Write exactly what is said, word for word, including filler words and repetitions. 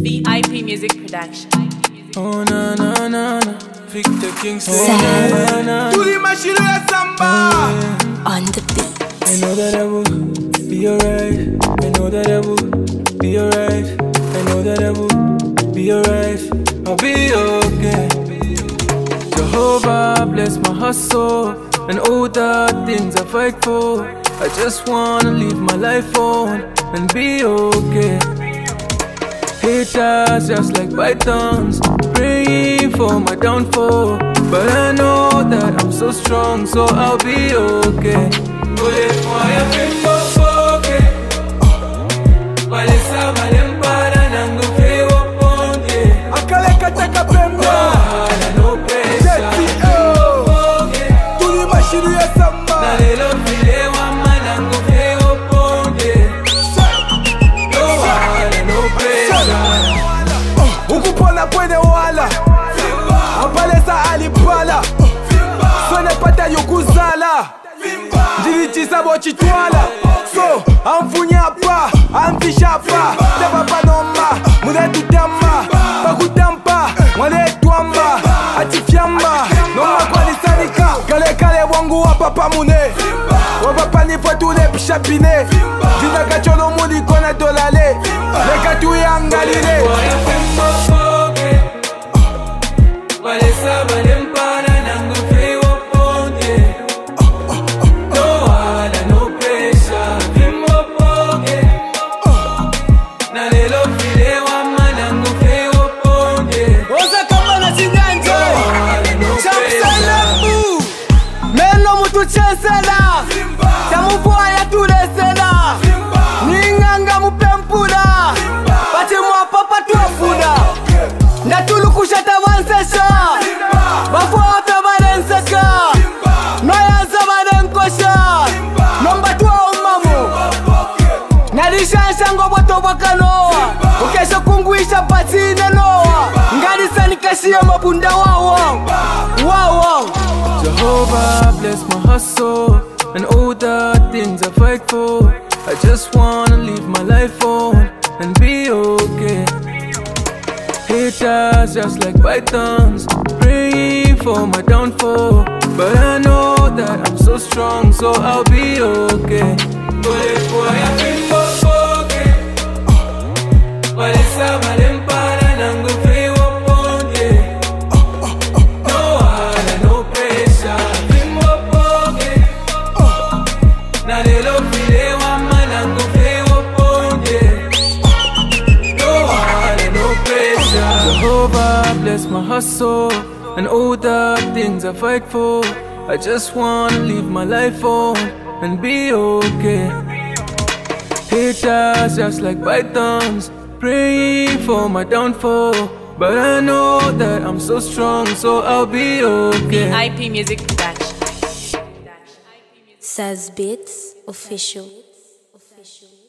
V I P Music Production. Oh na na na na, Victor Kingston. Oh na na na. Tous les machines à samba. On the beat. I know that I will be alright. I know that I will be alright. I know that I will be alright. I'll be okay. Jehovah bless my hustle and all the things I fight for. I just wanna live my life on and be okay. Haters just like pythons, praying for my downfall. But I know that I'm so strong, so I'll be okay. Moi ya fimbo foke Walesa malembara nangu fewo ponde Akale kataka pembe Wala no pressure Fimbo foke Tous les machines à samba. Na lelo file wama nangu fewo ponde No wala no pressure Ukupona pwene wala Apalesa alipala Sone pata yukuzala Ndilichisa bochitwala So, amfunya pa, amfisha pa Deba panoma, mune tutamba Pakutampa, mwale tuamba Atifyamba, noma kwa lisanika Kale kale wangu wapapa mune Wapapa nifo tule pishapine Jina kacholo muli kone dolale Leka tuyangalile Waya fimbo foke Walesa malembara nangu fewo ponde No wala no pressure Fimbo foke Na lelo file wama nangu fewo ponde Oza kama na chinyanjo Wala no pressure Chamselebu Meno mutu chensela Chamuvua ya tulesela Ninganga mupempula Pati mwapapa tuafuna Ndatulukusha tawansesha Bafua ota barenseka Noyanza barenkosha Nomba tuwa umamu Nalishansha ngoboto wakanoa Ukesha kunguisha patine noa Ngarisa nikashie mabunda wawo Wawo Jehovah bless my hustle and all the things I fight for. I just wanna live my life on and be okay. Haters just like pythons, praying for my downfall. But I know that I'm so strong, so I'll be okay. Jehovah bless my hustle and all the things I fight for. I just wanna live my life on and be okay. Haters just like pythons, praying for my downfall. But I know that I'm so strong, so I'll be okay. V I P Music Production. Saz Beats Official. Official.